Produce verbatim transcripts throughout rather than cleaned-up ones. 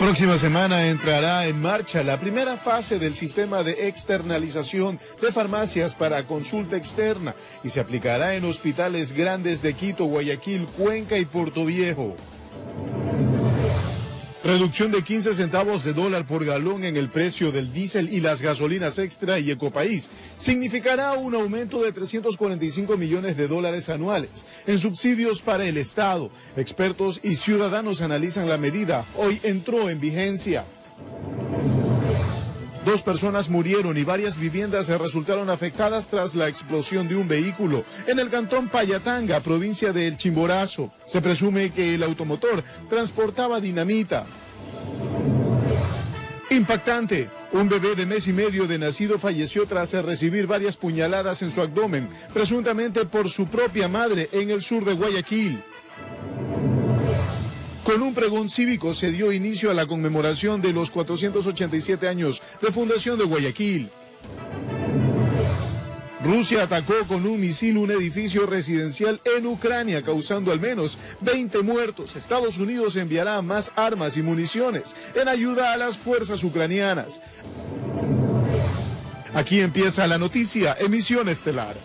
Próxima semana entrará en marcha la primera fase del sistema de externalización de farmacias para consulta externa y se aplicará en hospitales grandes de Quito, Guayaquil, Cuenca y Portoviejo. Reducción de quince centavos de dólar por galón en el precio del diésel y las gasolinas Extra y Ecopaís significará un aumento de trescientos cuarenta y cinco millones de dólares anuales en subsidios para el Estado. Expertos y ciudadanos analizan la medida. Hoy entró en vigencia. Dos personas murieron y varias viviendas resultaron afectadas tras la explosión de un vehículo en el cantón Payatanga, provincia de El Chimborazo. Se presume que el automotor transportaba dinamita. Impactante. Un bebé de mes y medio de nacido falleció tras recibir varias puñaladas en su abdomen, presuntamente por su propia madre en el sur de Guayaquil. Con un pregón cívico se dio inicio a la conmemoración de los cuatrocientos ochenta y siete años de fundación de Guayaquil. Rusia atacó con un misil un edificio residencial en Ucrania, causando al menos veinte muertos. Estados Unidos enviará más armas y municiones en ayuda a las fuerzas ucranianas. Aquí empieza la noticia, emisión estelar.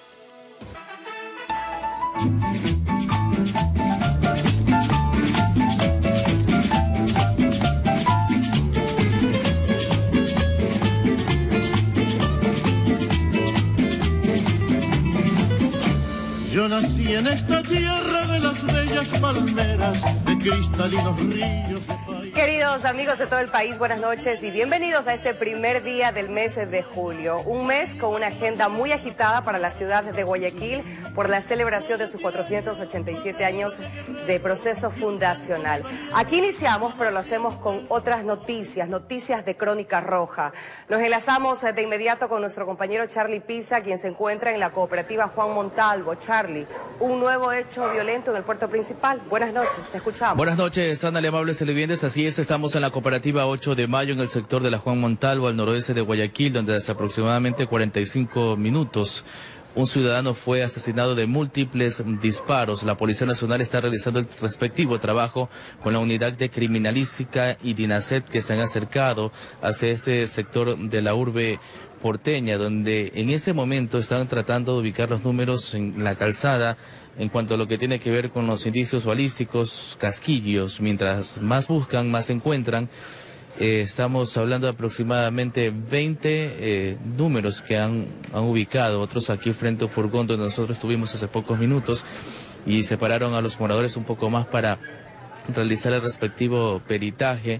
Yo nací en esta tierra de las bellas palmeras, de cristalinos ríos de país. Queridos amigos de todo el país, buenas noches y bienvenidos a este primer día del mes de julio. Un mes con una agenda muy agitada para la ciudad de Guayaquil por la celebración de sus cuatrocientos ochenta y siete años de proceso fundacional. Aquí iniciamos, pero lo hacemos con otras noticias, noticias de Crónica Roja. Nos enlazamos de inmediato con nuestro compañero Charlie Pisa, quien se encuentra en la cooperativa Juan Montalvo. Charlie, un nuevo hecho violento en el puerto principal. Buenas noches, te escuchamos. Buenas noches, Ana, amables televidentes. Así es, estamos en la cooperativa ocho de mayo en el sector de la Juan Montalvo, al noroeste de Guayaquil, donde hace aproximadamente cuarenta y cinco minutos un ciudadano fue asesinado de múltiples disparos. La Policía Nacional está realizando el respectivo trabajo con la unidad de criminalística y DINASET que se han acercado hacia este sector de la urbe porteña, donde en ese momento están tratando de ubicar los números en la calzada en cuanto a lo que tiene que ver con los indicios balísticos, casquillos. Mientras más buscan, más encuentran. Eh, estamos hablando de aproximadamente veinte eh, números que han, han ubicado, otros aquí frente a un furgón donde nosotros estuvimos hace pocos minutos, y separaron a los moradores un poco más para realizar el respectivo peritaje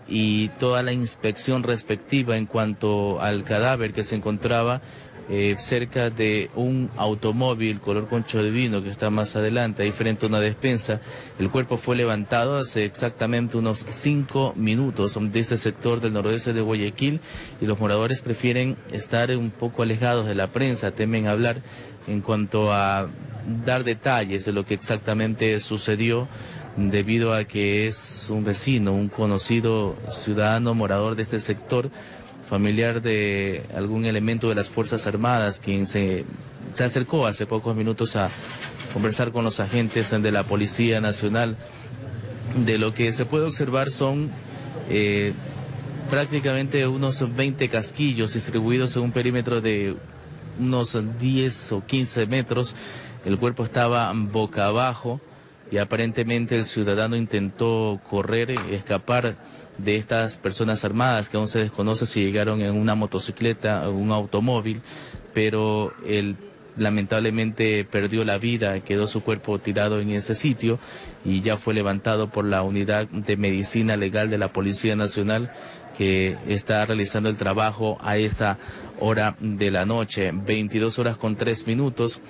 y toda la inspección respectiva en cuanto al cadáver que se encontraba eh, cerca de un automóvil color concho de vino que está más adelante, ahí frente a una despensa. El cuerpo fue levantado hace exactamente unos cinco minutos de este sector del noroeste de Guayaquil, y los moradores prefieren estar un poco alejados de la prensa, temen hablar en cuanto a dar detalles de lo que exactamente sucedió, debido a que es un vecino, un conocido ciudadano morador de este sector, familiar de algún elemento de las Fuerzas Armadas, quien se, se acercó hace pocos minutos a conversar con los agentes de la Policía Nacional. De lo que se puede observar son eh, prácticamente unos veinte casquillos distribuidos en un perímetro de unos diez o quince metros. El cuerpo estaba boca abajo y aparentemente el ciudadano intentó correr y escapar de estas personas armadas, que aún se desconoce si llegaron en una motocicleta o un automóvil, pero él lamentablemente perdió la vida, quedó su cuerpo tirado en ese sitio y ya fue levantado por la unidad de medicina legal de la Policía Nacional, que está realizando el trabajo a esta hora de la noche, veintidós horas con tres minutos.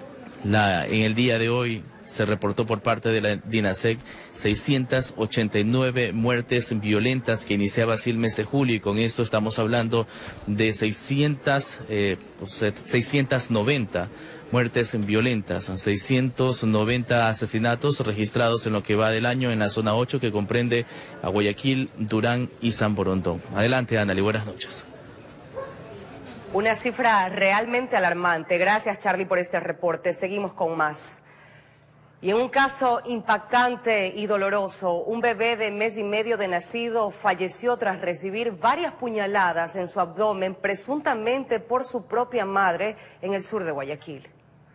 La, en el día de hoy se reportó por parte de la DINASEC seiscientas ochenta y nueve muertes violentas que iniciaba así el mes de julio, y con esto estamos hablando de seiscientas, eh, seiscientas noventa muertes violentas, seiscientos noventa asesinatos registrados en lo que va del año en la zona ocho, que comprende a Guayaquil, Durán y San Borondón. Adelante, Ana, y buenas noches. Una cifra realmente alarmante. Gracias, Charlie, por este reporte. Seguimos con más. Y en un caso impactante y doloroso, un bebé de mes y medio de nacido falleció tras recibir varias puñaladas en su abdomen, presuntamente por su propia madre, en el sur de Guayaquil.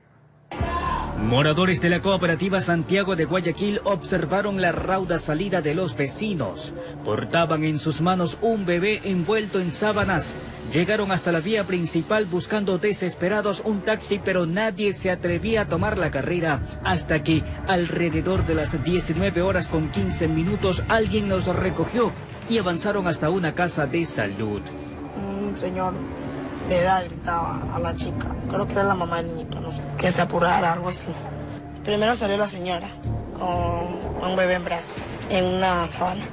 Moradores de la cooperativa Santiago de Guayaquil observaron la rauda salida de los vecinos. Portaban en sus manos un bebé envuelto en sábanas. Llegaron hasta la vía principal buscando desesperados un taxi, pero nadie se atrevía a tomar la carrera. Hasta que, alrededor de las diecinueve horas con quince minutos, alguien los recogió y avanzaron hasta una casa de salud. Un señor de edad gritaba a la chica, creo que era la mamá del niñito, no sé, que se apurara, algo así. Primero salió la señora con un bebé en brazos, en una sábana.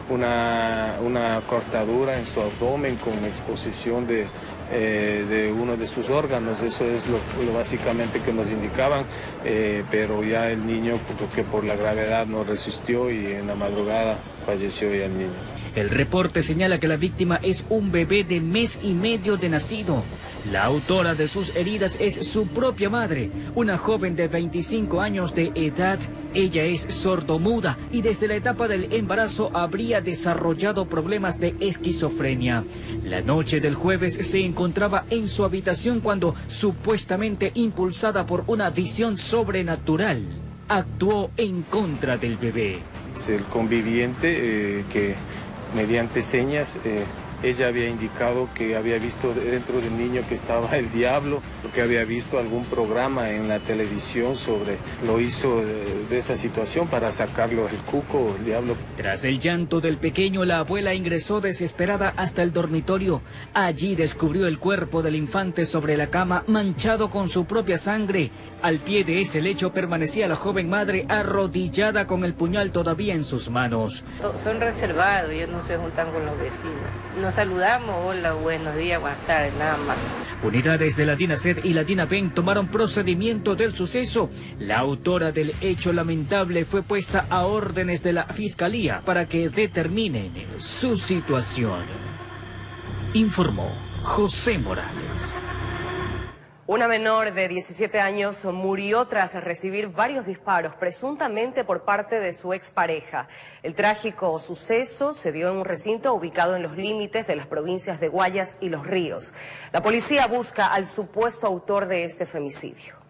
Una, una cortadura en su abdomen con exposición de, eh, de uno de sus órganos, eso es lo, lo básicamente que nos indicaban, eh, pero ya el niño, que por la gravedad no resistió y en la madrugada falleció ya el niño. El reporte señala que la víctima es un bebé de mes y medio de nacido. La autora de sus heridas es su propia madre, una joven de veinticinco años de edad. Ella es sordomuda y desde la etapa del embarazo habría desarrollado problemas de esquizofrenia. La noche del jueves se encontraba en su habitación cuando, supuestamente impulsada por una visión sobrenatural, actuó en contra del bebé. Es el conviviente eh, que mediante señas eh, ella había indicado que había visto dentro del niño que estaba el diablo, que había visto algún programa en la televisión sobre, lo hizo de, de esa situación para sacarlo el cuco, el diablo. Tras el llanto del pequeño, la abuela ingresó desesperada hasta el dormitorio. Allí descubrió el cuerpo del infante sobre la cama, manchado con su propia sangre. Al pie de ese lecho permanecía la joven madre arrodillada con el puñal todavía en sus manos. Son reservados, ellos no se juntan con los vecinos. Nos saludamos, hola, buenos días, buenas tardes, nada más. Unidades de la DINASED y la DINABEN tomaron procedimiento del suceso. La autora del hecho lamentable fue puesta a órdenes de la Fiscalía para que determinen su situación. Informó José Morales. Una menor de diecisiete años murió tras recibir varios disparos, presuntamente por parte de su expareja. El trágico suceso se dio en un recinto ubicado en los límites de las provincias de Guayas y Los Ríos. La policía busca al supuesto autor de este femicidio.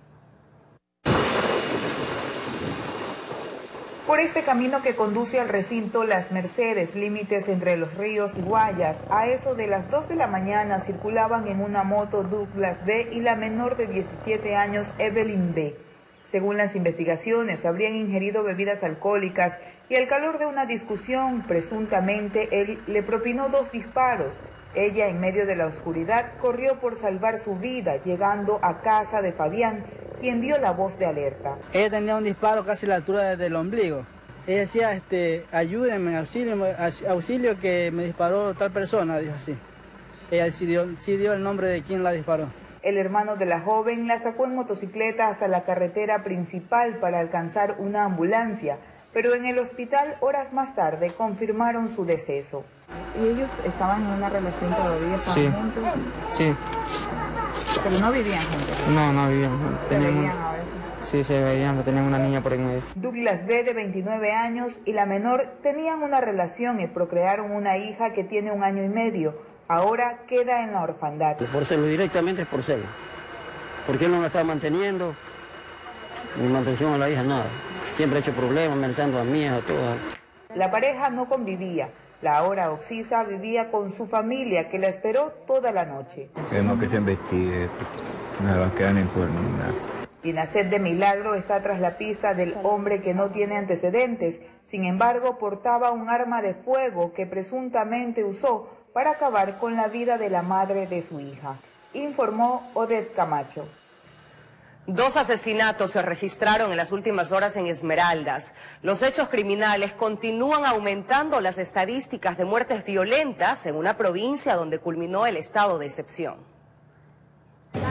Por este camino que conduce al recinto Las Mercedes, límites entre Los Ríos y Guayas, a eso de las dos de la mañana circulaban en una moto Douglas B y la menor de diecisiete años Evelyn B. Según las investigaciones, habrían ingerido bebidas alcohólicas y al calor de una discusión, presuntamente él le propinó dos disparos. Ella, en medio de la oscuridad, corrió por salvar su vida, llegando a casa de Fabián, quien dio la voz de alerta. Ella tenía un disparo casi a la altura del ombligo. Ella decía, este, ayúdenme, auxilio, auxilio que me disparó tal persona, dijo así. Ella sí dio, sí dio el nombre de quien la disparó. El hermano de la joven la sacó en motocicleta hasta la carretera principal para alcanzar una ambulancia, pero en el hospital horas más tarde confirmaron su deceso. ¿Y ellos estaban en una relación todavía? ¿Estaban sí. juntos? Sí. ¿Pero no vivían juntos? No, no vivían juntos. ¿Se Tenían veían un... a veces? Sí, se veían, tenían una niña por ahí medio. Douglas B, de veintinueve años, y la menor tenían una relación y procrearon una hija que tiene un año y medio. Ahora queda en la orfandad. Por celo, directamente es por celo. Porque él no la estaba manteniendo, ni mantención a la hija, nada. Siempre ha hecho problemas, amenazando a mí, a todas. La pareja no convivía. La ahora Oxisa vivía con su familia, que la esperó toda la noche. Queremos que se investigue, no va a quedar en cuerno, nada. DINASED de Milagro está tras la pista del hombre que no tiene antecedentes. Sin embargo, portaba un arma de fuego que presuntamente usó para acabar con la vida de la madre de su hija, informó Odette Camacho. Dos asesinatos se registraron en las últimas horas en Esmeraldas. Los hechos criminales continúan aumentando las estadísticas de muertes violentas en una provincia donde culminó el estado de excepción.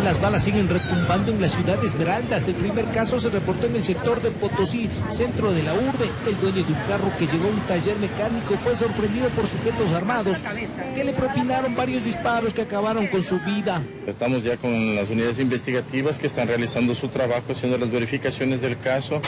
Las balas siguen retumbando en la ciudad de Esmeraldas. El primer caso se reportó en el sector de Potosí, centro de la urbe. El dueño de un carro que llegó a un taller mecánico fue sorprendido por sujetos armados que le propinaron varios disparos que acabaron con su vida. Estamos ya con las unidades investigativas que están realizando su trabajo, haciendo las verificaciones del caso,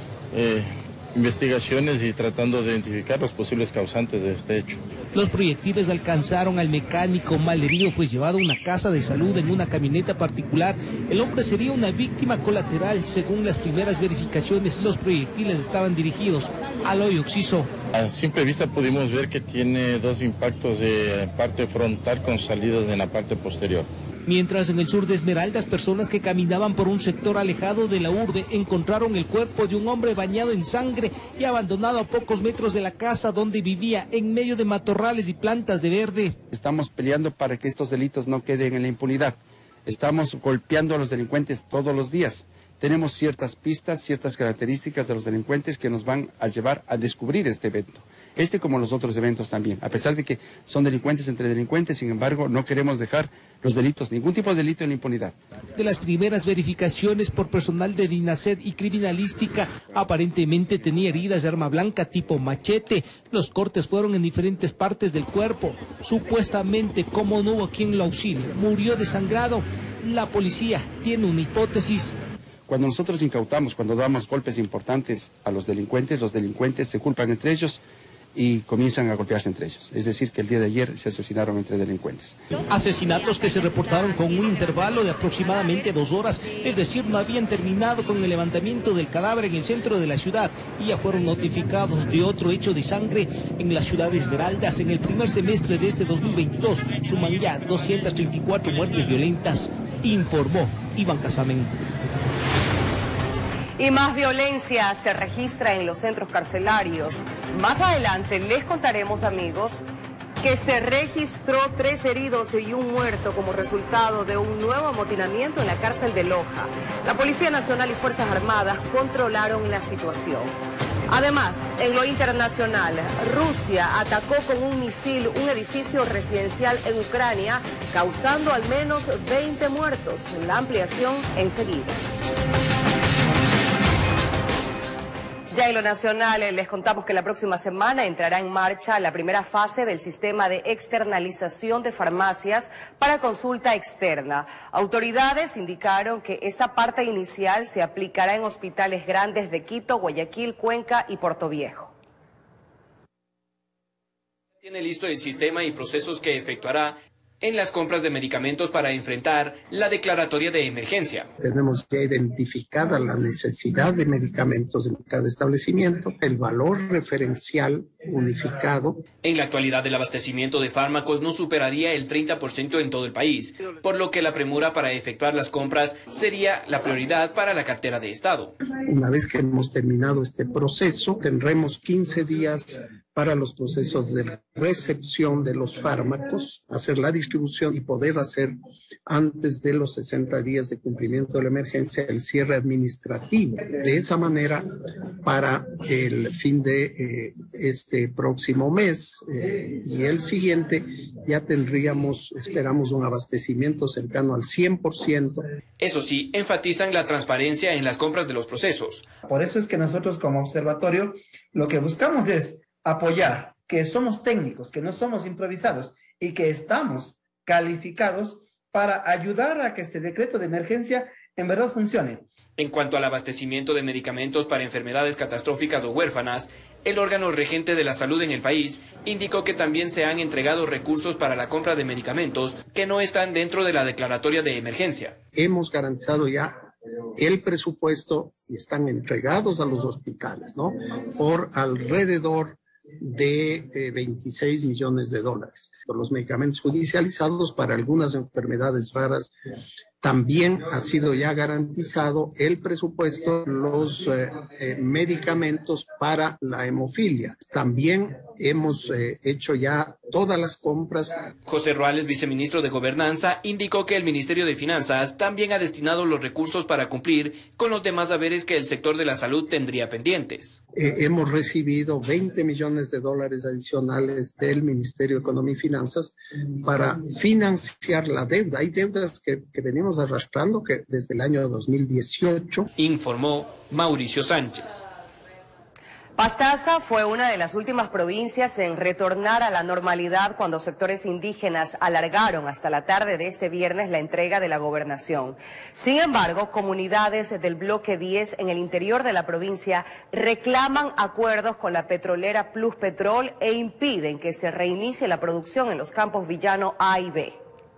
eh, investigaciones y tratando de identificar los posibles causantes de este hecho. Los proyectiles alcanzaron al mecánico. Malherido fue llevado a una casa de salud en una camioneta particular. El hombre sería una víctima colateral. Según las primeras verificaciones, los proyectiles estaban dirigidos al hoyo occiso. A simple vista pudimos ver que tiene dos impactos de parte frontal con salidas en la parte posterior. Mientras en el sur de Esmeraldas, personas que caminaban por un sector alejado de la urbe encontraron el cuerpo de un hombre bañado en sangre y abandonado a pocos metros de la casa donde vivía, en medio de matorrales y plantas de verde. Estamos peleando para que estos delitos no queden en la impunidad. Estamos golpeando a los delincuentes todos los días. Tenemos ciertas pistas, ciertas características de los delincuentes que nos van a llevar a descubrir este evento. Este como los otros eventos también. A pesar de que son delincuentes entre delincuentes, sin embargo, no queremos dejar los delitos, ningún tipo de delito en la impunidad. De las primeras verificaciones por personal de DINASED y criminalística, aparentemente tenía heridas de arma blanca tipo machete. Los cortes fueron en diferentes partes del cuerpo. Supuestamente, como no hubo quien lo auxilie, murió desangrado. La policía tiene una hipótesis. Cuando nosotros incautamos, cuando damos golpes importantes a los delincuentes, los delincuentes se culpan entre ellos y comienzan a golpearse entre ellos. Es decir, que el día de ayer se asesinaron entre delincuentes. Asesinatos que se reportaron con un intervalo de aproximadamente dos horas, es decir, no habían terminado con el levantamiento del cadáver en el centro de la ciudad y ya fueron notificados de otro hecho de sangre en la ciudad de Esmeraldas. En el primer semestre de este dos mil veintidós suman ya doscientas treinta y cuatro muertes violentas, informó Iván Casamen. Y más violencia se registra en los centros carcelarios. Más adelante les contaremos, amigos, que se registró tres heridos y un muerto como resultado de un nuevo amotinamiento en la cárcel de Loja. La Policía Nacional y Fuerzas Armadas controlaron la situación. Además, en lo internacional, Rusia atacó con un misil un edificio residencial en Ucrania, causando al menos veinte muertos. La ampliación enseguida. Ya en lo nacional les contamos que la próxima semana entrará en marcha la primera fase del sistema de externalización de farmacias para consulta externa. Autoridades indicaron que esta parte inicial se aplicará en hospitales grandes de Quito, Guayaquil, Cuenca y Portoviejo. Tiene listo el sistema y procesos que efectuará en las compras de medicamentos para enfrentar la declaratoria de emergencia. Tenemos ya identificada la necesidad de medicamentos en cada establecimiento, el valor referencial unificado. En la actualidad, el abastecimiento de fármacos no superaría el treinta por ciento en todo el país, por lo que la premura para efectuar las compras sería la prioridad para la cartera de Estado. Una vez que hemos terminado este proceso, tendremos quince días para los procesos de recepción de los fármacos, hacer la distribución y poder hacer antes de los sesenta días de cumplimiento de la emergencia el cierre administrativo. De esa manera, para el fin de eh, este próximo mes eh, y el siguiente, ya tendríamos, esperamos, un abastecimiento cercano al cien por ciento. Eso sí, enfatizan la transparencia en las compras de los procesos. Por eso es que nosotros como observatorio lo que buscamos es apoyar, que somos técnicos, que no somos improvisados y que estamos calificados para ayudar a que este decreto de emergencia en verdad funcione. En cuanto al abastecimiento de medicamentos para enfermedades catastróficas o huérfanas, el órgano regente de la salud en el país indicó que también se han entregado recursos para la compra de medicamentos que no están dentro de la declaratoria de emergencia. Hemos garantizado ya el presupuesto y están entregados a los hospitales, ¿no? Por alrededor de eh, veintiséis millones de dólares. Los medicamentos judicializados para algunas enfermedades raras también ha sido ya garantizado el presupuesto, los eh, eh, medicamentos para la hemofilia. También hemos eh, hecho ya todas las compras. José Ruales, viceministro de Gobernanza, indicó que el Ministerio de Finanzas también ha destinado los recursos para cumplir con los demás haberes que el sector de la salud tendría pendientes. Eh, hemos recibido veinte millones de dólares adicionales del Ministerio de Economía y Finanzas para financiar la deuda. Hay deudas que, que venimos venimos arrastrando que desde el año dos mil dieciocho. Informó Mauricio Sánchez. Pastaza fue una de las últimas provincias en retornar a la normalidad cuando sectores indígenas alargaron hasta la tarde de este viernes la entrega de la gobernación. Sin embargo, comunidades del bloque diez en el interior de la provincia reclaman acuerdos con la petrolera Plus Petrol e impiden que se reinicie la producción en los campos Villano A y B.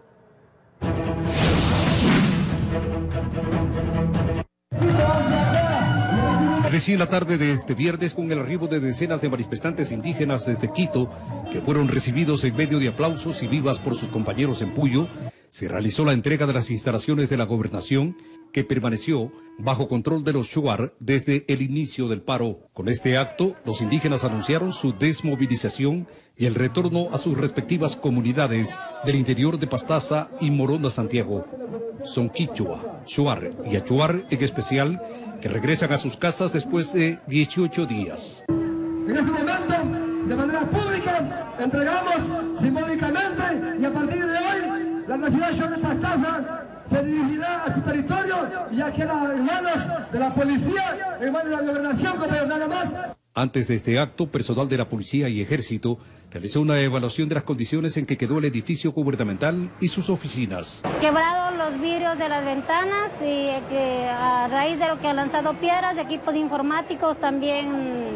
Recién la tarde de este viernes, con el arribo de decenas de manifestantes indígenas desde Quito, que fueron recibidos en medio de aplausos y vivas por sus compañeros en Puyo, se realizó la entrega de las instalaciones de la gobernación, que permaneció bajo control de los Shuar desde el inicio del paro. Con este acto, los indígenas anunciaron su desmovilización y el retorno a sus respectivas comunidades del interior de Pastaza y Morona, Santiago. Son Quichua, Shuar y Achuar en especial, que regresan a sus casas después de dieciocho días. En este momento, de manera pública, entregamos simbólicamente y a partir de hoy, la nacional de Pastaza se dirigirá a su territorio y ya queda en manos de la policía, en manos de la gobernación, compañeros, nada más. Antes de este acto, personal de la policía y ejército realizó una evaluación de las condiciones en que quedó el edificio gubernamental y sus oficinas. Quebrados los vidrios de las ventanas y que a raíz de lo que han lanzado piedras, equipos informáticos también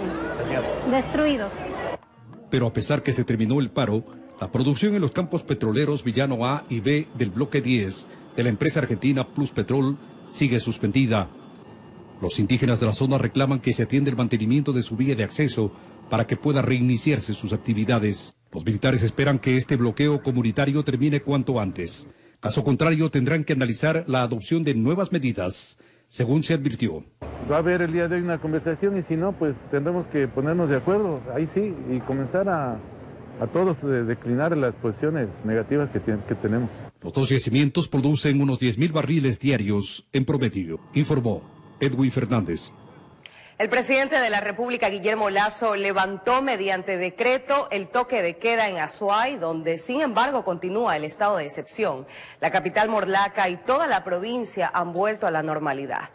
destruidos. Pero a pesar que se terminó el paro, la producción en los campos petroleros Villano A y B del bloque diez de la empresa argentina Plus Petrol sigue suspendida. Los indígenas de la zona reclaman que se atienda el mantenimiento de su vía de acceso para que pueda reiniciarse sus actividades. Los militares esperan que este bloqueo comunitario termine cuanto antes. Caso contrario, tendrán que analizar la adopción de nuevas medidas, según se advirtió. Va a haber el día de hoy una conversación y si no, pues tendremos que ponernos de acuerdo, ahí sí, y comenzar a, a todos de declinar las posiciones negativas que, que tenemos. Los dos yacimientos producen unos diez mil barriles diarios en promedio, informó Edwin Fernández. El presidente de la República, Guillermo Lasso, levantó mediante decreto el toque de queda en Azuay, donde sin embargo continúa el estado de excepción. La capital Morlaca y toda la provincia han vuelto a la normalidad.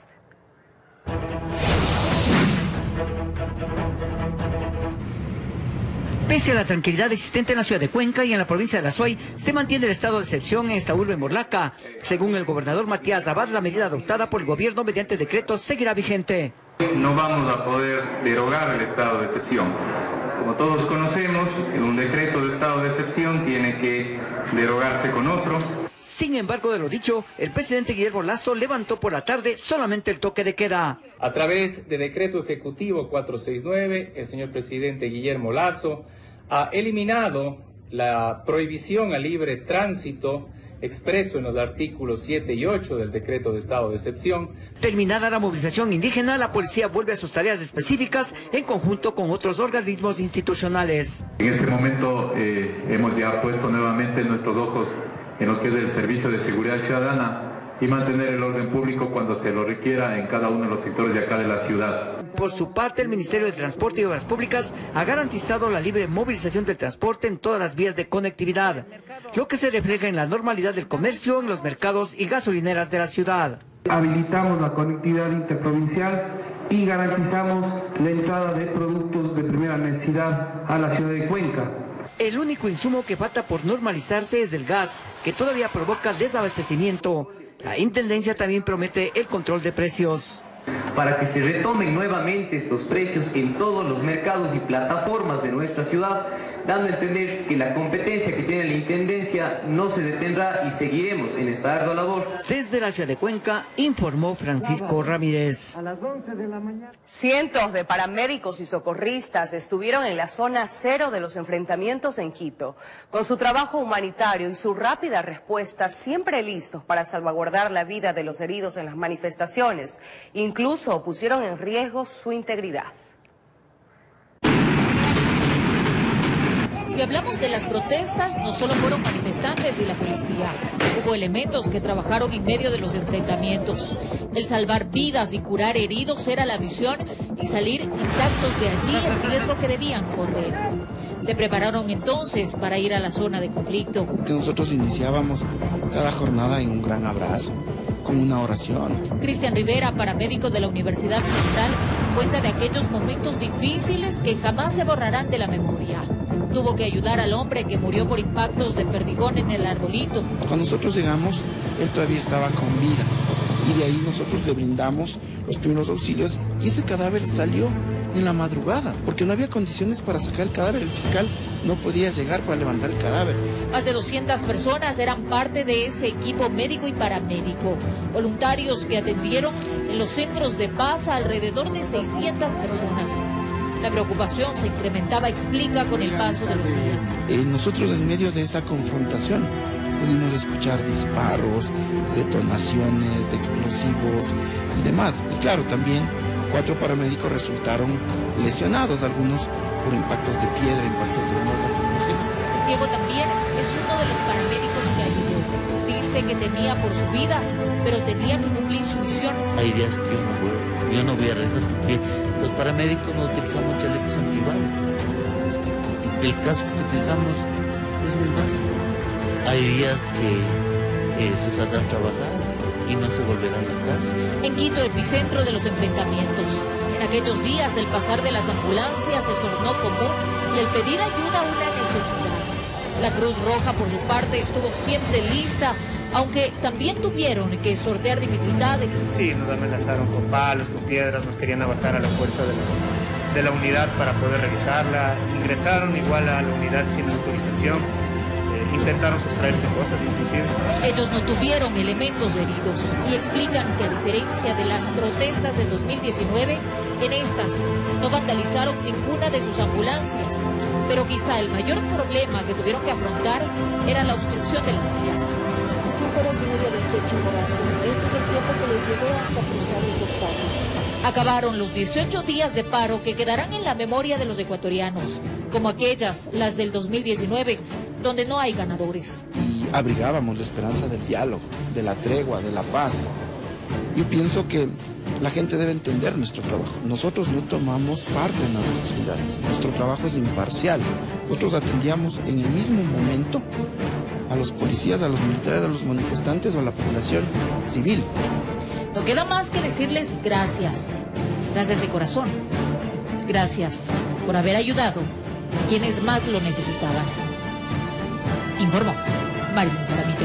Pese a la tranquilidad existente en la ciudad de Cuenca y en la provincia de Azuay, se mantiene el estado de excepción en esta urbe Morlaca. Según el gobernador Matías Abad, la medida adoptada por el gobierno mediante decreto seguirá vigente. No vamos a poder derogar el estado de excepción. Como todos conocemos, en un decreto de estado de excepción tiene que derogarse con otro. Sin embargo, de lo dicho, el presidente Guillermo Lasso levantó por la tarde solamente el toque de queda. A través de decreto ejecutivo cuatrocientos sesenta y nueve, el señor presidente Guillermo Lasso ha eliminado la prohibición al libre tránsito expreso en los artículos siete y ocho del decreto de estado de excepción. Terminada la movilización indígena, la policía vuelve a sus tareas específicas en conjunto con otros organismos institucionales. En este momento eh, hemos ya puesto nuevamente nuestros ojos en lo que es el servicio de seguridad ciudadana y mantener el orden público cuando se lo requiera en cada uno de los sectores de acá de la ciudad. Por su parte, el Ministerio de Transporte y Obras Públicas ha garantizado la libre movilización del transporte en todas las vías de conectividad, lo que se refleja en la normalidad del comercio en los mercados y gasolineras de la ciudad. Habilitamos la conectividad interprovincial y garantizamos la entrada de productos de primera necesidad a la ciudad de Cuenca. El único insumo que falta por normalizarse es el gas, que todavía provoca desabastecimiento. La Intendencia también promete el control de precios. Para que se retomen nuevamente estos precios en todos los mercados y plataformas de nuestra ciudad, dando a entender que la competencia que tiene la Intendencia no se detendrá y seguiremos en esta ardua labor. Desde la ciudad de Cuenca, informó Francisco Ramírez. Cientos de paramédicos y socorristas estuvieron en la zona cero de los enfrentamientos en Quito. Con su trabajo humanitario y su rápida respuesta, siempre listos para salvaguardar la vida de los heridos en las manifestaciones. Incluso pusieron en riesgo su integridad. Si hablamos de las protestas, no solo fueron manifestantes y la policía. Hubo elementos que trabajaron en medio de los enfrentamientos. El salvar vidas y curar heridos era la misión y salir intactos de allí el riesgo que debían correr. Se prepararon entonces para ir a la zona de conflicto. Que nosotros iniciábamos cada jornada en un gran abrazo. con una oración. Cristian Rivera, paramédico de la Universidad Central, cuenta de aquellos momentos difíciles que jamás se borrarán de la memoria. Tuvo que ayudar al hombre que murió por impactos de perdigón en el arbolito. Cuando nosotros llegamos, él todavía estaba con vida. Y de ahí nosotros le brindamos los primeros auxilios y ese cadáver salió en la madrugada, porque no había condiciones para sacar el cadáver. El fiscal no podía llegar para levantar el cadáver. Más de doscientas personas eran parte de ese equipo médico y paramédico. Voluntarios que atendieron en los centros de paz a alrededor de seiscientas personas. La preocupación se incrementaba, explica, con el paso de los días. Eh, nosotros en medio de esa confrontación pudimos escuchar disparos, detonaciones de explosivos y demás. Y claro, también cuatro paramédicos resultaron lesionados, algunos por impactos de piedra, impactos de bombas lacrimógenas. Diego también es uno de los paramédicos que ayudó. Dice que temía por su vida, pero tenía que cumplir su misión. Hay días que yo no voy, yo no voy a rezar porque los paramédicos no utilizamos chalecos antibalas. El casco que utilizamos es muy básico. Hay días que eh, se saldrán a trabajar y no se volverán a casa. En Quito, epicentro de los enfrentamientos. En aquellos días el pasar de las ambulancias se tornó común y el pedir ayuda una necesidad. La Cruz Roja, por su parte, estuvo siempre lista, aunque también tuvieron que sortear dificultades. Sí, nos amenazaron con palos, con piedras, nos querían abajar a la fuerza de la, de la unidad para poder revisarla. Ingresaron igual a la unidad sin autorización. Intentaron sustraerse cosas inclusive. Ellos no tuvieron elementos heridos y explican que a diferencia de las protestas del dos mil diecinueve, en estas no vandalizaron ninguna de sus ambulancias. Pero quizá el mayor problema que tuvieron que afrontar era la obstrucción de las vías. Cinco horas y media de fecha en oración. Ese es el tiempo que les llevó hasta cruzar los obstáculos. Acabaron los dieciocho días de paro que quedarán en la memoria de los ecuatorianos, como aquellas, las del dos mil diecinueve, donde no hay ganadores. Y abrigábamos la esperanza del diálogo, de la tregua, de la paz. Yo pienso que la gente debe entender nuestro trabajo. Nosotros no tomamos parte en las hostilidades. Nuestro trabajo es imparcial. Nosotros atendíamos en el mismo momento a los policías, a los militares, a los manifestantes o a la población civil. No queda más que decirles gracias. Gracias de corazón. Gracias por haber ayudado a quienes más lo necesitaban. Informó Marilyn Jaramillo.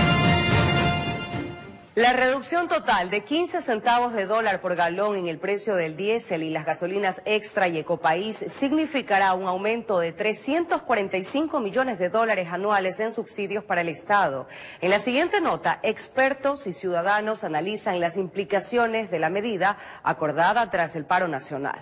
La reducción total de quince centavos de dólar por galón en el precio del diésel y las gasolinas Extra y Ecopaís significará un aumento de trescientos cuarenta y cinco millones de dólares anuales en subsidios para el Estado. En la siguiente nota, expertos y ciudadanos analizan las implicaciones de la medida acordada tras el paro nacional.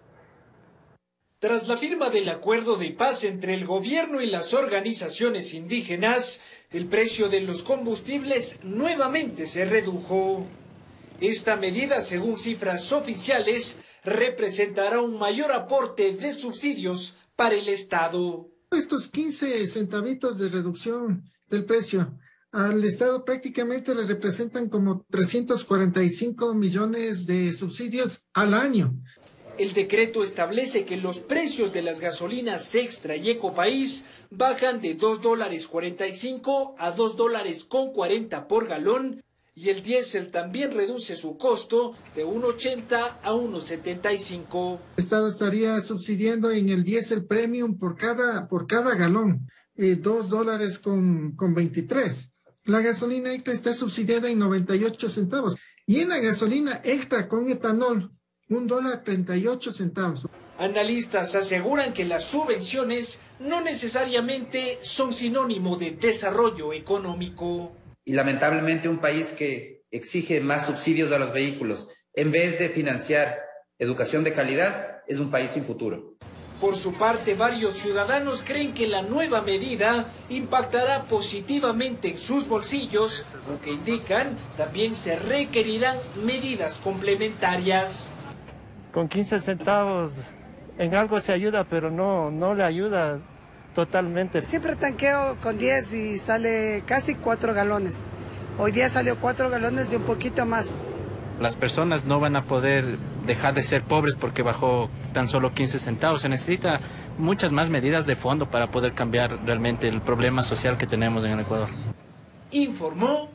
Tras la firma del acuerdo de paz entre el gobierno y las organizaciones indígenas, el precio de los combustibles nuevamente se redujo. Esta medida, según cifras oficiales, representará un mayor aporte de subsidios para el Estado. Estos quince centavitos de reducción del precio al Estado prácticamente le representan como trescientos cuarenta y cinco millones de subsidios al año. El decreto establece que los precios de las gasolinas Extra y Ecopaís bajan de dos dólares cuarenta y cinco a dos dólares con cuarenta por galón y el diésel también reduce su costo de uno ochenta a uno setenta y cinco. El Estado estaría subsidiando en el diésel premium por cada, por cada galón, eh, dos dólares con, con veintitrés. La gasolina extra está subsidiada en noventa y ocho centavos y en la gasolina extra con etanol, un dólar treinta y ocho centavos. Analistas aseguran que las subvenciones no necesariamente son sinónimo de desarrollo económico. Y lamentablemente un país que exige más subsidios a los vehículos en vez de financiar educación de calidad es un país sin futuro. Por su parte, varios ciudadanos creen que la nueva medida impactará positivamente en sus bolsillos, aunque indican también se requerirán medidas complementarias. Con quince centavos en algo se ayuda, pero no, no le ayuda totalmente. Siempre tanqueo con diez y sale casi cuatro galones. Hoy día salió cuatro galones y un poquito más. Las personas no van a poder dejar de ser pobres porque bajó tan solo quince centavos. Se necesita muchas más medidas de fondo para poder cambiar realmente el problema social que tenemos en el Ecuador. Informó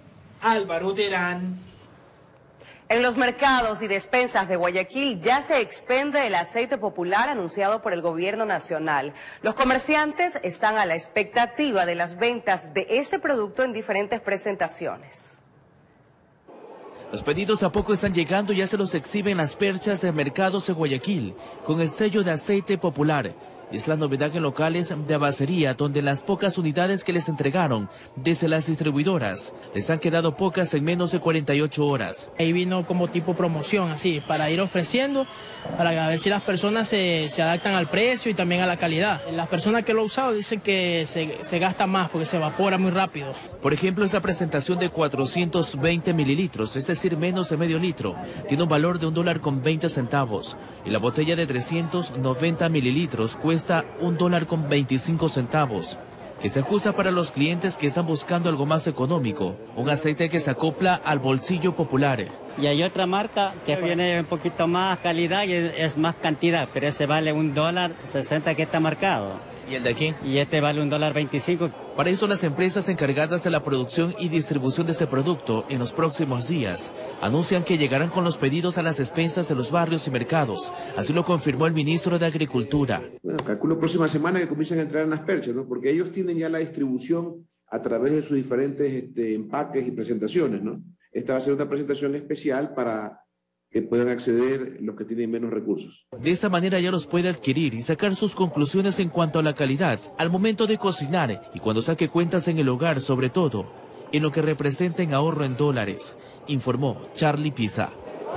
Álvaro Terán. En los mercados y despensas de Guayaquil ya se expende el aceite popular anunciado por el gobierno nacional. Los comerciantes están a la expectativa de las ventas de este producto en diferentes presentaciones. Los pedidos a poco están llegando y ya se los exhiben las perchas de mercados de Guayaquil con el sello de aceite popular. Es la novedad en locales de abacería, donde las pocas unidades que les entregaron desde las distribuidoras les han quedado pocas en menos de cuarenta y ocho horas. Ahí vino como tipo promoción, así, para ir ofreciendo, para ver si las personas se, se adaptan al precio y también a la calidad. Las personas que lo han usado dicen que se, se gasta más porque se evapora muy rápido. Por ejemplo, esta presentación de cuatrocientos veinte mililitros, es decir, menos de medio litro, tiene un valor de un dólar con veinte centavos. Y la botella de trescientos noventa mililitros cuesta un dólar con veinticinco centavos, que se ajusta para los clientes que están buscando algo más económico, un aceite que se acopla al bolsillo popular. Y hay otra marca que viene un poquito más calidad y es más cantidad, pero ese vale un dólar sesenta que está marcado. ¿Y el de aquí? Y este vale un dólar veinticinco. Para eso las empresas encargadas de la producción y distribución de este producto en los próximos días anuncian que llegarán con los pedidos a las despensas de los barrios y mercados. Así lo confirmó el ministro de Agricultura. Bueno, calculo próxima semana que comiencen a entrar en las perchas, ¿no? Porque ellos tienen ya la distribución a través de sus diferentes este, empaques y presentaciones, ¿no? Esta va a ser una presentación especial para que puedan acceder los que tienen menos recursos. De esta manera ya los puede adquirir y sacar sus conclusiones en cuanto a la calidad al momento de cocinar y cuando saque cuentas en el hogar, sobre todo en lo que representa en ahorro en dólares, informó Charlie Pisa.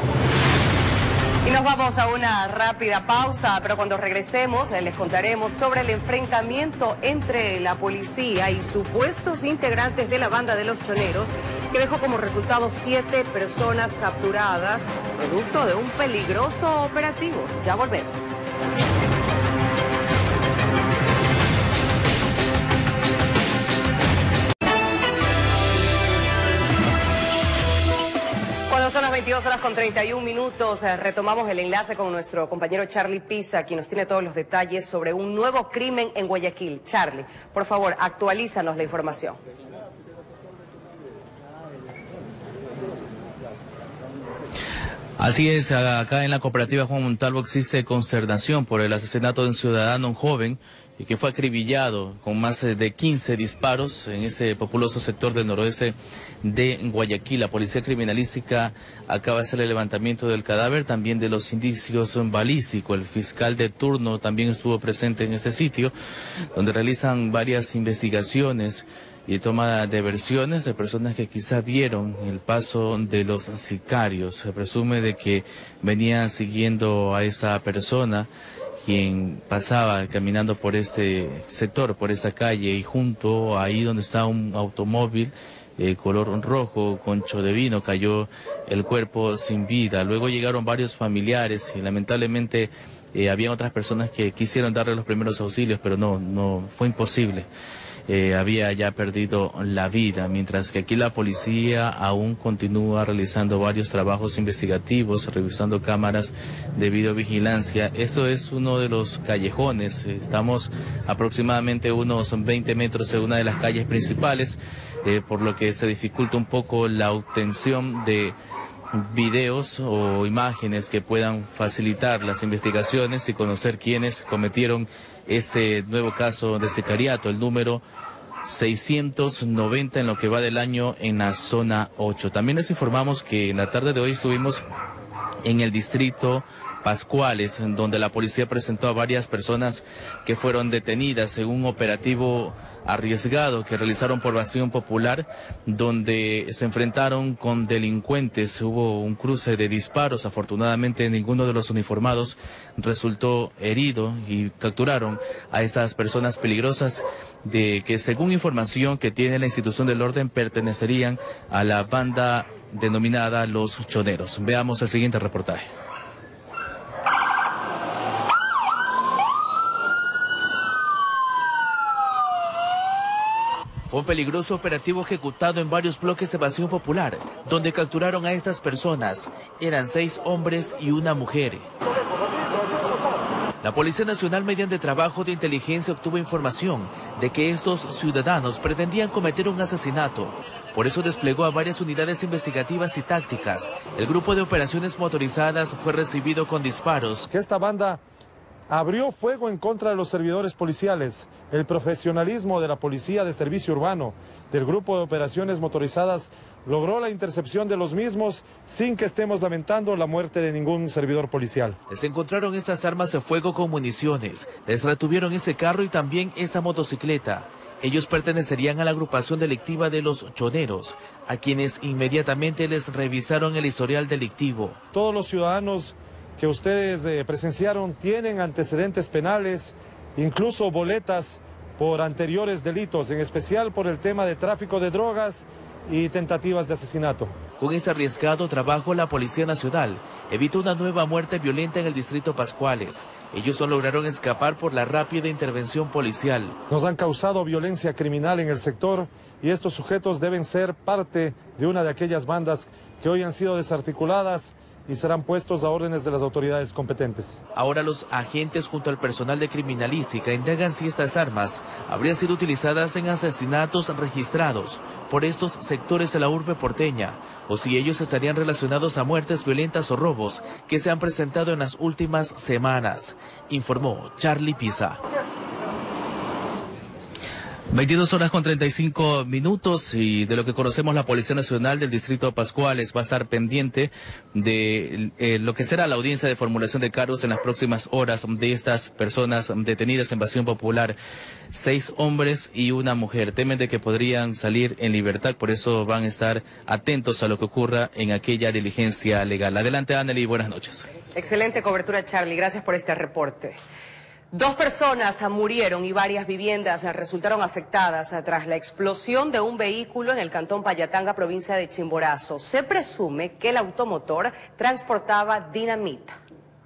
Y nos vamos a una rápida pausa, pero cuando regresemos eh, les contaremos sobre el enfrentamiento entre la policía y supuestos integrantes de la banda de los choneros, que dejó como resultado siete personas capturadas, producto de un peligroso operativo. Ya volvemos. Son las veintidós horas con treinta y un minutos. Retomamos el enlace con nuestro compañero Charlie Pisa, quien nos tiene todos los detalles sobre un nuevo crimen en Guayaquil. Charlie, por favor, actualízanos la información. Así es, acá en la cooperativa Juan Montalvo existe consternación por el asesinato de un ciudadano, un joven, y que fue acribillado con más de quince disparos en ese populoso sector del noroeste de Guayaquil. La policía criminalística acaba de hacer el levantamiento del cadáver, también de los indicios balísticos. El fiscal de turno también estuvo presente en este sitio, donde realizan varias investigaciones y toma de versiones de personas que quizá vieron el paso de los sicarios. Se presume de que venían siguiendo a esa persona, quien pasaba caminando por este sector, por esa calle, y junto ahí donde está un automóvil eh, color rojo, concho de vino, cayó el cuerpo sin vida. Luego llegaron varios familiares y lamentablemente eh, había otras personas que quisieron darle los primeros auxilios, pero no, no fue imposible. Eh, había ya perdido la vida, mientras que aquí la policía aún continúa realizando varios trabajos investigativos, revisando cámaras de videovigilancia. Esto es uno de los callejones, estamos aproximadamente unos veinte metros en una de las calles principales, eh, por lo que se dificulta un poco la obtención de videos o imágenes que puedan facilitar las investigaciones y conocer quiénes cometieron este nuevo caso de sicariato, el número seiscientos noventa en lo que va del año en la zona ocho. También les informamos que en la tarde de hoy estuvimos en el distrito Pascuales, en donde la policía presentó a varias personas que fueron detenidas en un operativo arriesgado que realizaron por Bastión Popular, donde se enfrentaron con delincuentes. Hubo un cruce de disparos, afortunadamente ninguno de los uniformados resultó herido y capturaron a estas personas peligrosas de que, según información que tiene la institución del orden, pertenecerían a la banda denominada Los Choneros. Veamos el siguiente reportaje. Fue un peligroso operativo ejecutado en varios bloques de Bastión Popular, donde capturaron a estas personas. Eran seis hombres y una mujer. La Policía Nacional, mediante trabajo de inteligencia, obtuvo información de que estos ciudadanos pretendían cometer un asesinato. Por eso desplegó a varias unidades investigativas y tácticas. El grupo de operaciones motorizadas fue recibido con disparos. Que esta banda abrió fuego en contra de los servidores policiales. El profesionalismo de la Policía de Servicio Urbano, del grupo de operaciones motorizadas, logró la intercepción de los mismos sin que estemos lamentando la muerte de ningún servidor policial. Les encontraron estas armas de fuego con municiones, les retuvieron ese carro y también esa motocicleta. Ellos pertenecerían a la agrupación delictiva de los choneros, a quienes inmediatamente les revisaron el historial delictivo. Todos los ciudadanos que ustedes eh, presenciaron tienen antecedentes penales, incluso boletas por anteriores delitos, en especial por el tema de tráfico de drogas y tentativas de asesinato. Con ese arriesgado trabajo, la Policía Nacional evitó una nueva muerte violenta en el distrito Pascuales. Ellos no lograron escapar por la rápida intervención policial. Nos han causado violencia criminal en el sector y estos sujetos deben ser parte de una de aquellas bandas que hoy han sido desarticuladas y serán puestos a órdenes de las autoridades competentes. Ahora los agentes junto al personal de criminalística indagan si estas armas habrían sido utilizadas en asesinatos registrados por estos sectores de la urbe porteña o si ellos estarían relacionados a muertes violentas o robos que se han presentado en las últimas semanas, informó Charlie Pisa. veintidós horas con treinta y cinco minutos y de lo que conocemos, la Policía Nacional del Distrito Pascuales va a estar pendiente de eh, lo que será la audiencia de formulación de cargos en las próximas horas de estas personas detenidas en evasión popular. Seis hombres y una mujer temen de que podrían salir en libertad, por eso van a estar atentos a lo que ocurra en aquella diligencia legal. Adelante, Anneli, buenas noches. Excelente cobertura, Charlie. Gracias por este reporte. Dos personas murieron y varias viviendas resultaron afectadas tras la explosión de un vehículo en el cantón Payatanga, provincia de Chimborazo. Se presume que el automotor transportaba dinamita.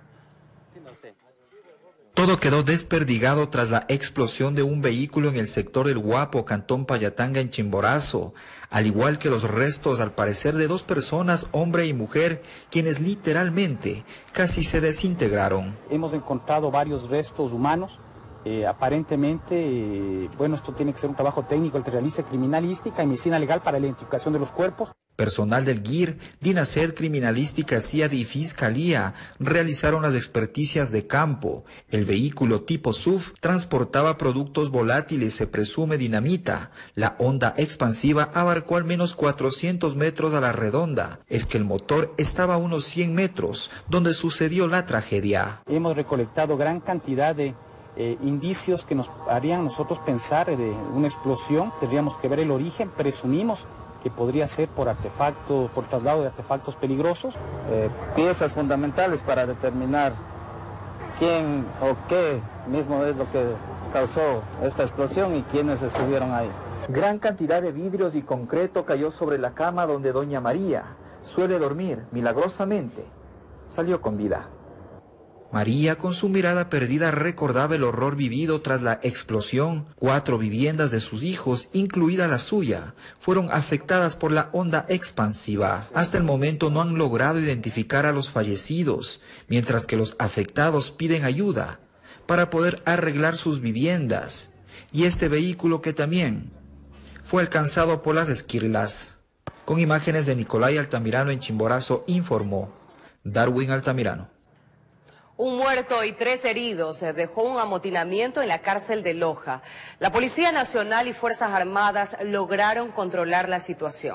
Todo quedó desperdigado tras la explosión de un vehículo en el sector del Guapo, cantón Payatanga, en Chimborazo, al igual que los restos, al parecer, de dos personas, hombre y mujer, quienes literalmente casi se desintegraron. Hemos encontrado varios restos humanos. Eh, aparentemente, eh, bueno, esto tiene que ser un trabajo técnico el que realice criminalística y medicina legal para la identificación de los cuerpos. Personal del G I R, DINASED, Criminalística, C I A D y Fiscalía realizaron las experticias de campo. El vehículo tipo S U V transportaba productos volátiles, se presume dinamita. La onda expansiva abarcó al menos cuatrocientos metros a la redonda. Es que el motor estaba a unos cien metros, donde sucedió la tragedia. Hemos recolectado gran cantidad de eh, indicios que nos harían nosotros pensar de una explosión. Tendríamos que ver el origen, presumimos que podría ser por artefacto, por traslado de artefactos peligrosos. Eh, piezas fundamentales para determinar quién o qué mismo es lo que causó esta explosión y quiénes estuvieron ahí. Gran cantidad de vidrios y concreto cayó sobre la cama donde doña María suele dormir. Milagrosamente salió con vida. María, con su mirada perdida, recordaba el horror vivido tras la explosión. Cuatro viviendas de sus hijos, incluida la suya, fueron afectadas por la onda expansiva. Hasta el momento no han logrado identificar a los fallecidos, mientras que los afectados piden ayuda para poder arreglar sus viviendas y este vehículo que también fue alcanzado por las esquirlas. Con imágenes de Nicolai Altamirano en Chimborazo, informó Darwin Altamirano. Un muerto y tres heridos dejó un amotinamiento en la cárcel de Loja. La Policía Nacional y Fuerzas Armadas lograron controlar la situación.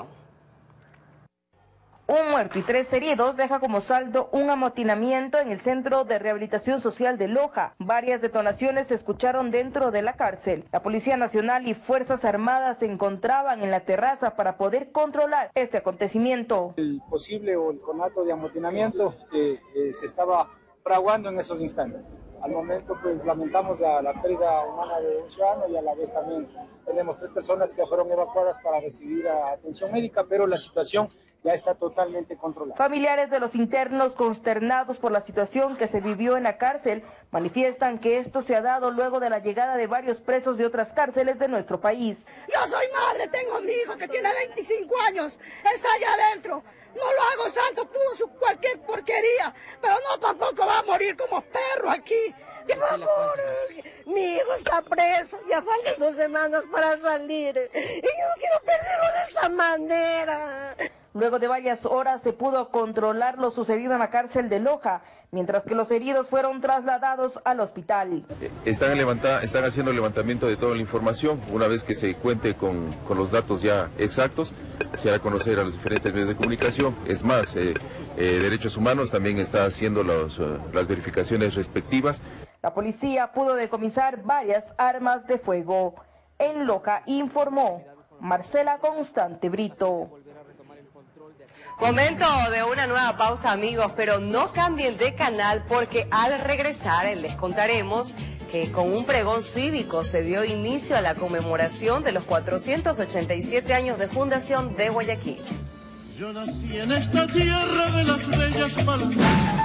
Un muerto y tres heridos deja como saldo un amotinamiento en el Centro de Rehabilitación Social de Loja. Varias detonaciones se escucharon dentro de la cárcel. La Policía Nacional y Fuerzas Armadas se encontraban en la terraza para poder controlar este acontecimiento. El posible o el conato de amotinamiento que eh, se estaba fraguando en esos instantes. Al momento, pues, lamentamos a la pérdida humana de un ciudadano y a la vez también tenemos tres personas que fueron evacuadas para recibir atención médica, pero la situación ya está totalmente controlada. Familiares de los internos, consternados por la situación que se vivió en la cárcel, manifiestan que esto se ha dado luego de la llegada de varios presos de otras cárceles de nuestro país. Yo soy madre, tengo mi hijo que tiene veinticinco años, está allá adentro. No lo hago santo, puso cualquier porquería, pero no tampoco va a morir como perro aquí. Mi hijo está preso, ya faltan dos semanas para salir y yo no quiero perderlo de esa manera. Luego de varias horas se pudo controlar lo sucedido en la cárcel de Loja, mientras que los heridos fueron trasladados al hospital. Están, levanta, están haciendo el levantamiento de toda la información. Una vez que se cuente con, con los datos ya exactos, se hará conocer a los diferentes medios de comunicación. Es más, eh, eh, Derechos Humanos también está haciendo los, uh, las verificaciones respectivas. La policía pudo decomisar varias armas de fuego. En Loja informó Marcela Constante Brito. Momento de una nueva pausa, amigos, pero no cambien de canal porque al regresar les contaremos que con un pregón cívico se dio inicio a la conmemoración de los cuatrocientos ochenta y siete años de fundación de Guayaquil. Yo nací en esta tierra de las bellas palmas.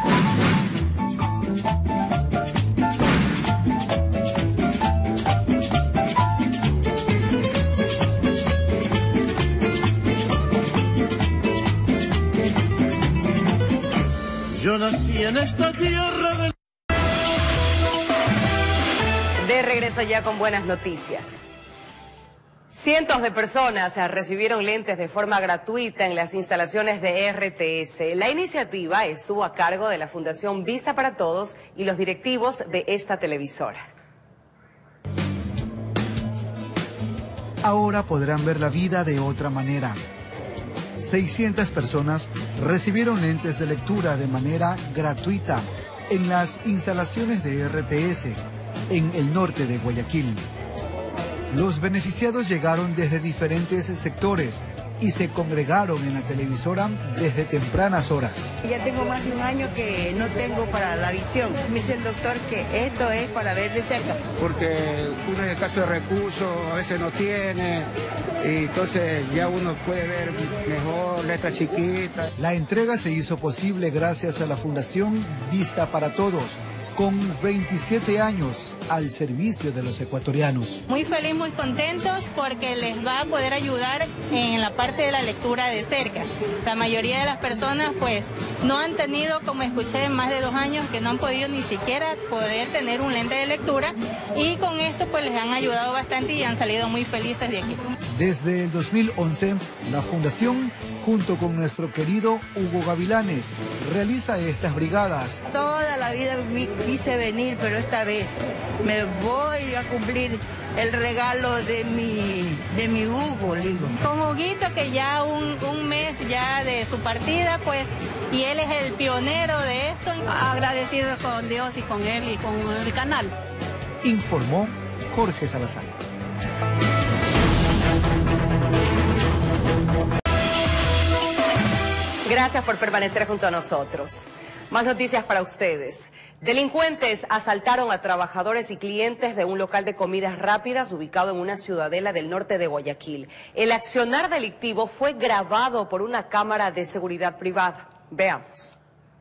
Yo nací en esta tierra de... De regreso ya con buenas noticias. Cientos de personas recibieron lentes de forma gratuita en las instalaciones de R T S. La iniciativa estuvo a cargo de la Fundación Vista para Todos y los directivos de esta televisora. Ahora podrán ver la vida de otra manera. seiscientas personas recibieron lentes de lectura de manera gratuita en las instalaciones de R T S en el norte de Guayaquil. Los beneficiados llegaron desde diferentes sectores y se congregaron en la televisora desde tempranas horas. Ya tengo más de un año que no tengo para la visión. Me dice el doctor que esto es para ver de cerca. Porque uno en el caso de recursos a veces no tiene, y entonces ya uno puede ver mejor, letras chiquitas. La entrega se hizo posible gracias a la Fundación Vista para Todos, con veintisiete años al servicio de los ecuatorianos. Muy feliz, muy contentos porque les va a poder ayudar en la parte de la lectura de cerca. La mayoría de las personas pues no han tenido, como escuché, más de dos años que no han podido ni siquiera poder tener un lente de lectura y con esto pues les han ayudado bastante y han salido muy felices de aquí. Desde el dos mil once, la Fundación, junto con nuestro querido Hugo Gavilanes, realiza estas brigadas. Toda la vida quise venir, pero esta vez me voy a cumplir el regalo de mi, de mi Hugo, digo. Con Huguito, que ya un, un mes ya de su partida, pues, y él es el pionero de esto. Agradecido con Dios y con él y con el canal. Informó Jorge Salazar. Gracias por permanecer junto a nosotros. Más noticias para ustedes. Delincuentes asaltaron a trabajadores y clientes de un local de comidas rápidas ubicado en una ciudadela del norte de Guayaquil. El accionar delictivo fue grabado por una cámara de seguridad privada. Veamos.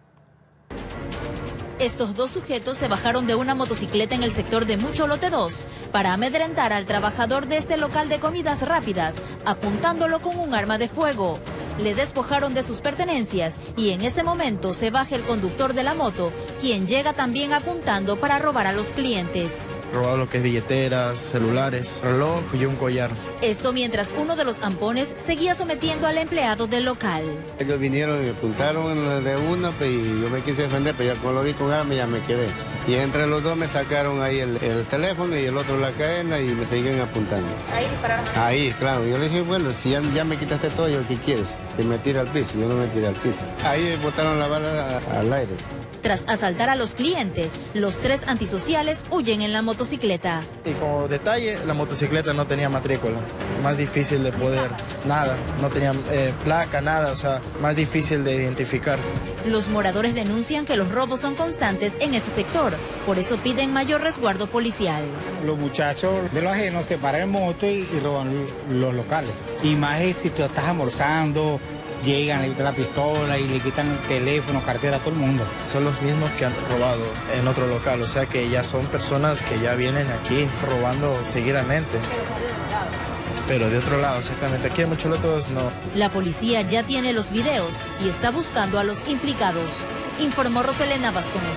Estos dos sujetos se bajaron de una motocicleta en el sector de Mucho Lote dos para amedrentar al trabajador de este local de comidas rápidas, apuntándolo con un arma de fuego. Le despojaron de sus pertenencias y en ese momento se baja el conductor de la moto, quien llega también apuntando para robar a los clientes. Robado lo que es billeteras, celulares, reloj y un collar. Esto mientras uno de los ampones seguía sometiendo al empleado del local. Ellos vinieron y me apuntaron de una pues, y yo me quise defender, pero ya cuando lo vi con arma ya me quedé. Y entre los dos me sacaron ahí el, el teléfono y el otro la cadena y me seguían apuntando. ¿Ahí dispararon? Ahí, claro. Yo le dije, bueno, si ya, ya me quitaste todo, ¿yo qué quieres? Que me tire al piso. Yo no me tiré al piso. Ahí botaron la bala a, al aire. Tras asaltar a los clientes, los tres antisociales huyen en la motocicleta. Y como detalle, la motocicleta no tenía matrícula. Más difícil de poder, nada, no tenía eh, placa, nada, o sea, más difícil de identificar. Los moradores denuncian que los robos son constantes en ese sector, por eso piden mayor resguardo policial. Los muchachos de los ajenos se paran en moto y, y roban los locales. Y más es si tú estás almorzando llegan, le quitan la pistola y le quitan el teléfono, cartera a todo el mundo. Son los mismos que han robado en otro local, o sea que ya son personas que ya vienen aquí robando seguidamente. Pero de otro lado, exactamente, aquí en Mocholotos no. La policía ya tiene los videos y está buscando a los implicados, informó Roselena Vasconés.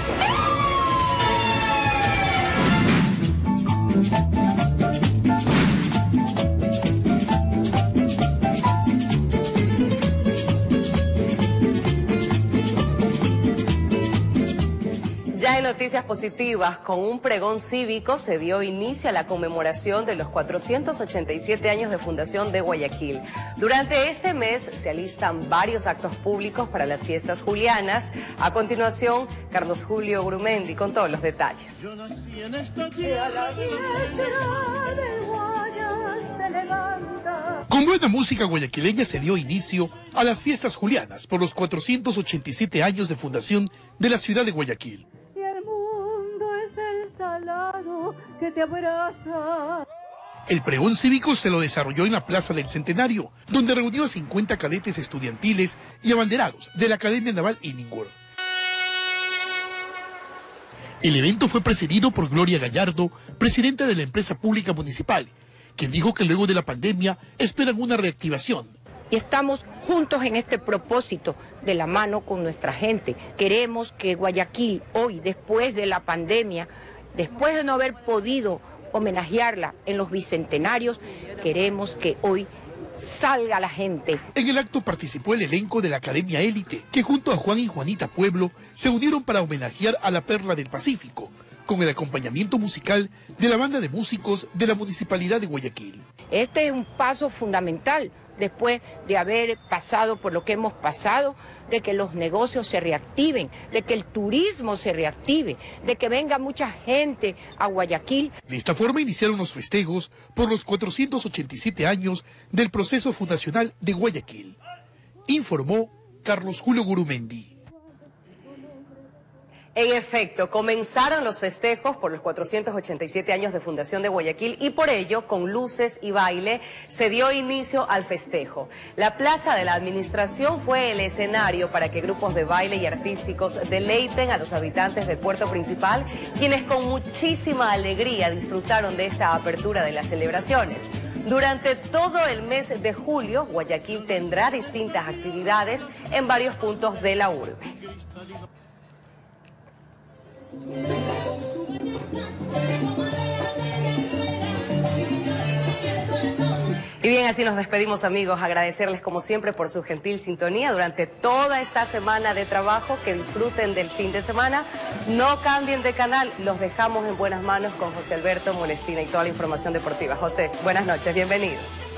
Ya en noticias positivas, con un pregón cívico se dio inicio a la conmemoración de los cuatrocientos ochenta y siete años de fundación de Guayaquil. Durante este mes se alistan varios actos públicos para las fiestas julianas. A continuación, Carlos Julio Gurumendi con todos los detalles. Yo nací en esta tierra de los Con buena música guayaquileña se dio inicio a las fiestas julianas por los cuatrocientos ochenta y siete años de fundación de la ciudad de Guayaquil. Y el mundo es el salado que te abraza. El pregón cívico se lo desarrolló en la Plaza del Centenario, donde reunió a cincuenta cadetes estudiantiles y abanderados de la Academia Naval Iningur. El evento fue presidido por Gloria Gallardo, presidenta de la empresa pública municipal, quien dijo que luego de la pandemia esperan una reactivación. Y estamos juntos en este propósito, de la mano con nuestra gente. Queremos que Guayaquil hoy, después de la pandemia, después de no haber podido homenajearla en los bicentenarios, queremos que hoy salga la gente. En el acto participó el elenco de la Academia Élite, que junto a Juan y Juanita Pueblo se unieron para homenajear a la Perla del Pacífico, con el acompañamiento musical de la banda de músicos de la Municipalidad de Guayaquil. Este es un paso fundamental después de haber pasado por lo que hemos pasado, de que los negocios se reactiven, de que el turismo se reactive, de que venga mucha gente a Guayaquil. De esta forma iniciaron los festejos por los cuatrocientos ochenta y siete años del proceso fundacional de Guayaquil, informó Carlos Julio Gurumendi. En efecto, comenzaron los festejos por los cuatrocientos ochenta y siete años de fundación de Guayaquil y por ello, con luces y baile, se dio inicio al festejo. La Plaza de la Administración fue el escenario para que grupos de baile y artísticos deleiten a los habitantes del puerto principal, quienes con muchísima alegría disfrutaron de esta apertura de las celebraciones. Durante todo el mes de julio, Guayaquil tendrá distintas actividades en varios puntos de la urbe. Y bien, así nos despedimos, amigos. Agradecerles como siempre por su gentil sintonía durante toda esta semana de trabajo. Que disfruten del fin de semana. No cambien de canal. Los dejamos en buenas manos con José Alberto Molestina y toda la información deportiva. José, buenas noches. Bienvenido.